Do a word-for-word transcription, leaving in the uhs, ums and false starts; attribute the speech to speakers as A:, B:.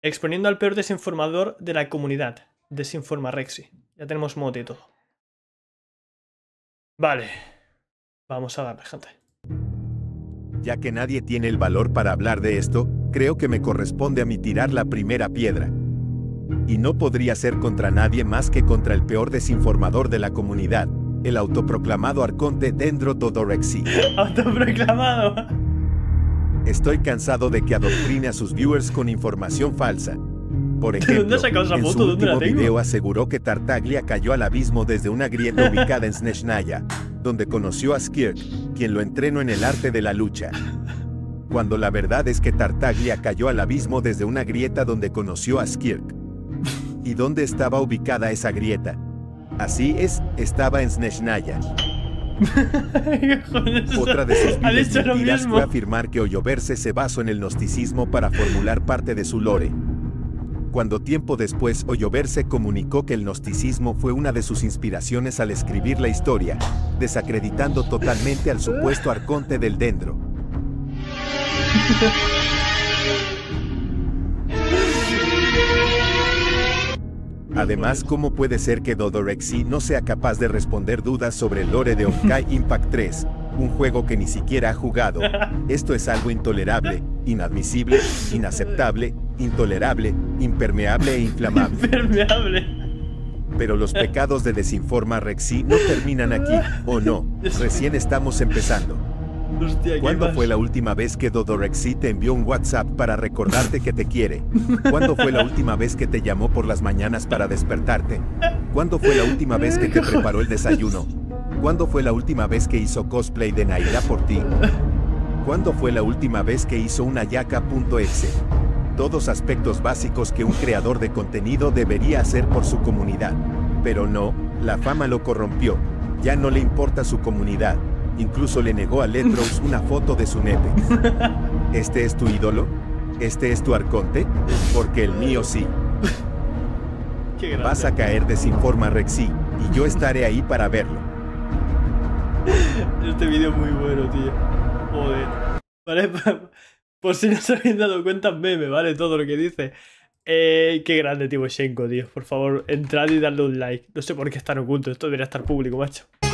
A: Exponiendo al peor desinformador de la comunidad. Desinforma Rexy. Ya tenemos mote y todo. Vale. Vamos a darle, gente.
B: Ya que nadie tiene el valor para hablar de esto, creo que me corresponde a mí tirar la primera piedra. Y no podría ser contra nadie más que contra el peor desinformador de la comunidad, el autoproclamado arconte Dendro Dodorexy.
A: Autoproclamado.
B: Estoy cansado de que adoctrine a sus viewers con información falsa. Por
A: ¿De
B: ejemplo,
A: dónde has sacado esa
B: en
A: foto?
B: su
A: ¿Dónde la
B: último
A: tengo?
B: video aseguró que Tartaglia cayó al abismo desde una grieta ubicada en Snezhnaya, donde conoció a Skirk, quien lo entrenó en el arte de la lucha. Cuando la verdad es que Tartaglia cayó al abismo desde una grieta donde conoció a Skirk. ¿Y dónde estaba ubicada esa grieta? Así es, estaba en Snezhnaya. Otra de sus viles mentiras fue afirmar que Hoyoverse se basó en el gnosticismo para formular parte de su lore. Cuando tiempo después Hoyoverse comunicó que el gnosticismo fue una de sus inspiraciones al escribir la historia, desacreditando totalmente al supuesto arconte del Dendro. Además, ¿cómo puede ser que Dodorexy no sea capaz de responder dudas sobre el lore de Honkai Impact tres, un juego que ni siquiera ha jugado? Esto es algo intolerable, inadmisible, inaceptable, intolerable, impermeable e inflamable.
A: Impermeable.
B: Pero los pecados de Desinforma Rexy no terminan aquí, ¿o no? Recién estamos empezando.
A: Hostia,
B: ¿Cuándo fue la última vez que Dodorexy te envió un WhatsApp para recordarte que te quiere? ¿Cuándo fue la última vez que te llamó por las mañanas para despertarte? ¿Cuándo fue la última vez que te preparó el desayuno? ¿Cuándo fue la última vez que hizo cosplay de Naira por ti? ¿Cuándo fue la última vez que hizo una yaka.exe? Todos aspectos básicos que un creador de contenido debería hacer por su comunidad. Pero no, la fama lo corrompió. Ya no le importa su comunidad. Incluso le negó a Ledrose una foto de su nepe. ¿Este es tu ídolo? ¿Este es tu arconte? Porque el mío sí. Vas a caer Desinforma Rexy, y yo estaré ahí para verlo.
A: Este vídeo es muy bueno, tío. Joder. Vale, por si no se habéis dado cuenta, meme, ¿vale? Todo lo que dice. Eh, qué grande, tío, Shenko, tío. Por favor, entrad y dadle un like. No sé por qué es tan oculto. Esto debería estar público, macho.